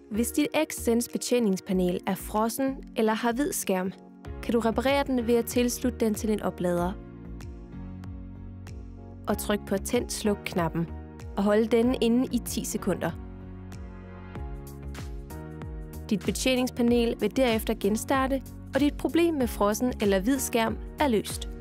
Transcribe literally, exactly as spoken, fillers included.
Hvis dit Xsense betjeningspanel er frossen eller har hvid skærm, kan du reparere den ved at tilslutte den til en oplader. Og tryk på tænd-sluk-knappen og holde denne inde i ti sekunder. Dit betjeningspanel vil derefter genstarte, og dit problem med frossen eller hvid skærm er løst.